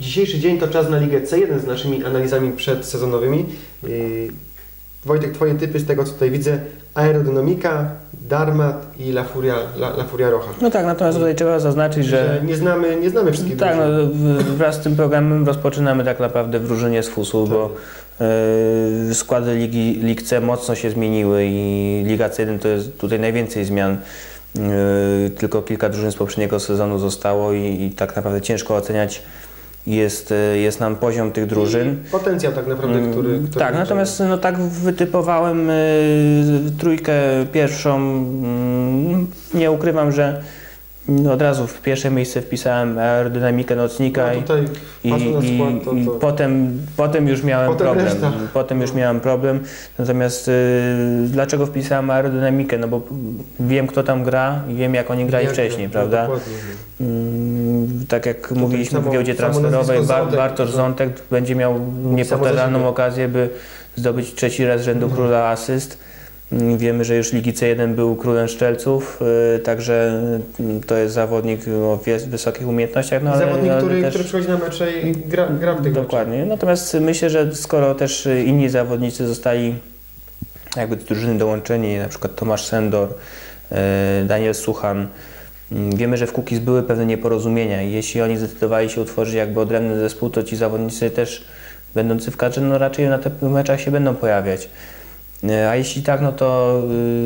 dzisiejszy dzień to czas na Ligę C1 z naszymi analizami przedsezonowymi. Wojtek, Twoje typy z tego, co tutaj widzę: Aerodynamika, Darmat i La Furia Roja. No tak, natomiast tutaj trzeba zaznaczyć, że nie znamy wszystkich tak, drużyn. no, wraz z tym programem rozpoczynamy tak naprawdę wróżenie z FUS-u, tak. Bo składy Lig C mocno się zmieniły i Liga C1 to jest tutaj najwięcej zmian. Tylko kilka drużyn z poprzedniego sezonu zostało i tak naprawdę ciężko oceniać jest nam poziom tych drużyn. I potencjał tak naprawdę, który tak, natomiast no, tak wytypowałem trójkę pierwszą. Nie ukrywam, że od razu w pierwsze miejsce wpisałem aerodynamikę nocnika i potem już miałem problem. Potem już miałem problem. Natomiast dlaczego wpisałem aerodynamikę? No bo wiem, kto tam gra i wiem, jak oni grali wcześniej, prawda? Tak jak mówiliśmy w giełdzie transferowej, Bartosz Zątek będzie miał niepowtarzalną okazję, by zdobyć trzeci raz z rzędu króla asyst. Wiemy, że już Ligi C1 był królem strzelców, także to jest zawodnik o wysokich umiejętnościach. No, zawodnik, który przychodzi na mecze i gra w tych dokładnie. Meczach. Natomiast myślę, że skoro też inni zawodnicy zostali jakby do drużyny dołączeni, na przykład Tomasz Sendor, Daniel Suchan, wiemy, że w Kukiz były pewne nieporozumienia i jeśli oni zdecydowali się utworzyć jakby odrębny zespół, to ci zawodnicy też będący w kadrze, no raczej na tych meczach się będą pojawiać. A jeśli tak, no to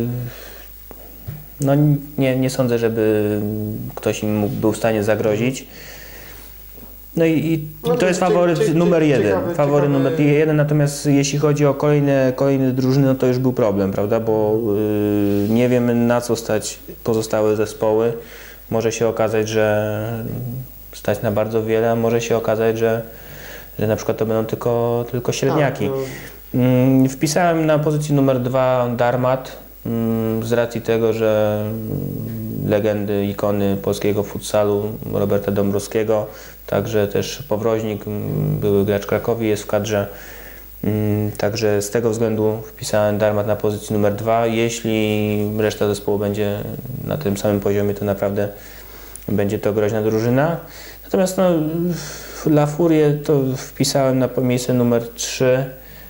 no nie sądzę, żeby ktoś im był w stanie zagrozić. No i to jest faworyt numer jeden. Faworyt numer jeden, natomiast jeśli chodzi o kolejne drużyny, no to już był problem, prawda? Bo nie wiemy, na co stać pozostałe zespoły. Może się okazać, że stać na bardzo wiele, a może się okazać, że na przykład to będą tylko średniaki. Tak, no. Wpisałem na pozycji numer 2 Darmat z racji tego, że legendy, ikony polskiego futsalu Roberta Dąbrowskiego, także też Powroźnik, były gracz Krakowi, jest w kadrze. Także z tego względu wpisałem Darmat na pozycji numer 2. Jeśli reszta zespołu będzie na tym samym poziomie, to naprawdę będzie to groźna drużyna. Natomiast no, La Furię to wpisałem na miejsce numer 3.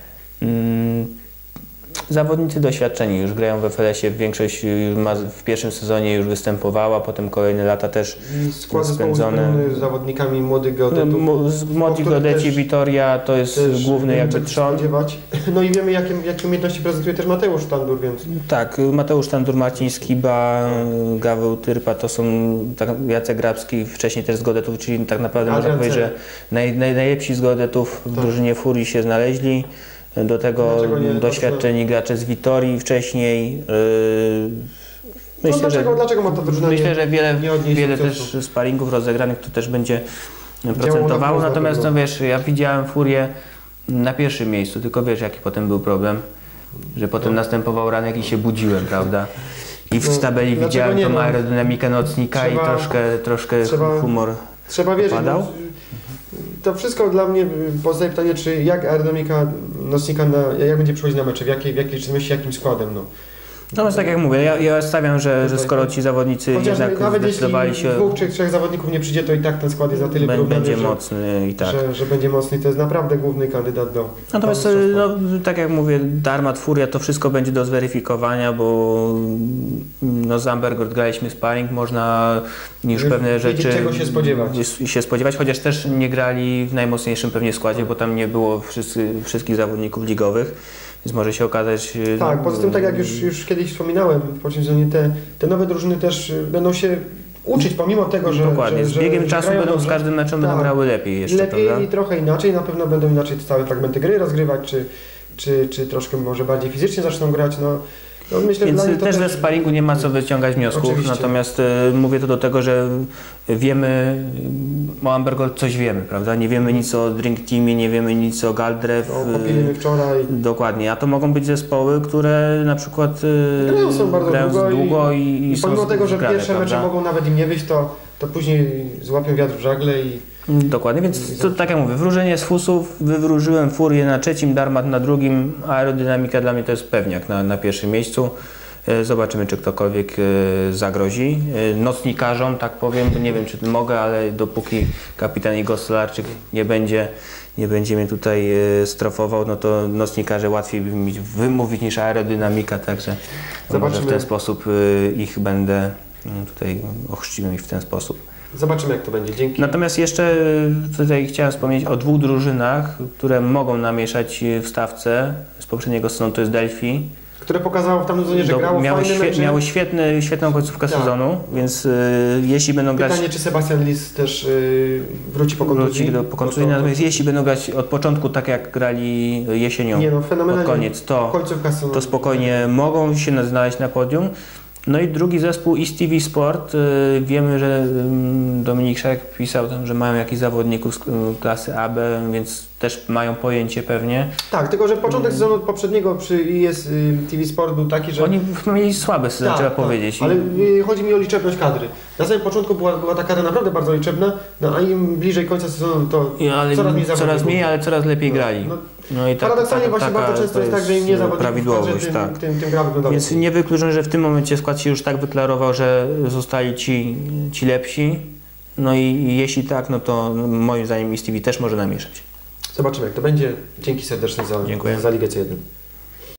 Zawodnicy doświadczeni już grają w FLS-ie, większość w pierwszym sezonie już występowała, potem kolejne lata też spędzone. Z zawodnikami młodych geodetów. Młodzi geodeci, Vitoria to jest główny jakby trzon. No i wiemy, jakie umiejętności prezentuje też Mateusz Sztandur, więc... Tak, Mateusz Sztandur, Marcin Skiba, Gaweł Tyrpa, to są Jacek Grabski, wcześniej też z geodetów, czyli tak naprawdę można powiedzieć, że najlepsi z geodetów w drużynie Furii się znaleźli. Do tego doświadczeni gracze z Witorii wcześniej. Myślę, dlaczego ma ta drużyna myślę, że wiele też sparingów rozegranych to też będzie procentowało. Natomiast no wiesz, ja widziałem Furię na pierwszym miejscu, tylko wiesz, jaki potem był problem, że potem następował ranek i się budziłem, prawda? I w tabeli widziałem tą aerodynamikę nocnika i troszkę humor trzeba wierzyć. Padał. To wszystko dla mnie pozostaje pytanie, czy jak aerodynamika nocnika, jak będzie przychodzić na mecze, w jakiej czynności, jakim składem. Natomiast tak jak mówię, ja stawiam, że skoro ci zawodnicy jednak nawet zdecydowali się... Dwóch czy trzech zawodników nie przyjdzie, to i tak ten skład jest na tyle wyrównany, będzie mocny i tak. Że będzie mocny, to jest naprawdę główny kandydat do... Natomiast no, tak jak mówię, Darmat, Furia, to wszystko będzie do zweryfikowania, bo no, z Ambergord graliśmy sparring, można już pewne rzeczy się spodziewać, chociaż też nie grali w najmocniejszym pewnie składzie, bo tam nie było wszystkich zawodników ligowych. Więc może się okazać... Tak, poza tym, tak jak już kiedyś wspominałem, w poprzednim sezonie te nowe drużyny też będą się uczyć, pomimo tego, że... Dokładnie, z biegiem czasu będą z każdym meczem będą grały lepiej jeszcze, lepiej, prawda? I trochę inaczej, na pewno będą inaczej stałe fragmenty gry rozgrywać, czy troszkę może bardziej fizycznie zaczną grać, no myślę, więc też ze sparingu nie ma co wyciągać wniosków, oczywiście. Natomiast mówię to do tego, że wiemy, o Ambergord coś wiemy, prawda? Nie wiemy nic o Drink Teamie, nie wiemy nic o Galdrew. Popiliśmy wczoraj. Dokładnie, a to mogą być zespoły, które na przykład grają długo i są pomimo tego, że grane, pierwsze mecze mogą nawet im nie wyjść, to później złapią wiatr w żagle i... Dokładnie, więc to tak jak mówię, wróżenie z FUS-ów, wywróżyłem Furię na trzecim, Darmat na drugim, aerodynamika dla mnie to jest pewniak na pierwszym miejscu. Zobaczymy, czy ktokolwiek zagrozi. Nocnikarzom, tak powiem, nie wiem, czy mogę, ale dopóki kapitan Igor Stolarczyk nie będzie mnie tutaj strofował, no to nocnikarze łatwiej by mi wymówić niż aerodynamika, także może w ten sposób ich będę tutaj ochrzciłem ich w ten sposób. Zobaczymy, jak to będzie. Dzięki. Natomiast jeszcze tutaj chciałem wspomnieć o 2 drużynach, które mogą namieszać w stawce z poprzedniego sezonu, to jest Delphi. Które pokazało w tamtym sezonie, że grało fajne mecze. Miały świetną końcówkę sezonu, więc jeśli będą grać... Pytanie, czy Sebastian Lis też wróci po kontuzji? Wróci po kontuzji, natomiast jeśli będą grać od początku, tak jak grali jesienią, pod koniec, to spokojnie mogą się znaleźć na podium. No i drugi zespół East TV Sport. Wiemy, że Dominik Szarek pisał tam, że mają jakichś zawodników z klasy AB, więc też mają pojęcie pewnie. Tak, tylko że początek sezonu poprzedniego przy ES TV Sport był taki, że... Oni mieli słaby sezon, trzeba powiedzieć. Ale chodzi mi o liczebność kadry. Na samym początku była ta kadra naprawdę bardzo liczebna, no a im bliżej końca sezonu to coraz mniej, ale coraz lepiej grali. No i paradoksalnie właśnie bardzo często jest tak, że im nie zawodników prawidłowość, tym gra wyglądała. Więc nie wykluczam, że w tym momencie skład się już tak wyklarował, że zostali ci lepsi. No i jeśli tak, no to moim zdaniem East TV też może namieszać. Zobaczymy, jak to będzie. Dzięki serdecznie za Ligę C1.